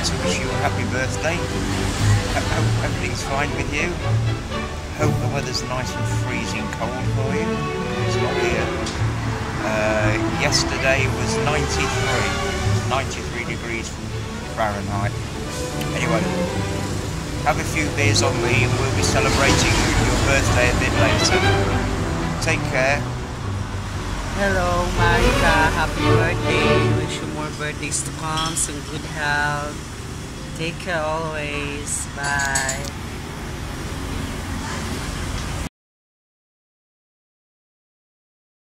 like to wish you a happy birthday. Hope everything's fine with you. Hope the weather's nice and freezing cold for you. It's not here. Yesterday was 93 degrees Fahrenheit. Anyway, have a few beers on me and we'll be celebrating your birthday a bit later. Take care. Hello, Maricka. Happy birthday. Wish you more birthdays to come. Some good health. Take care always. Bye.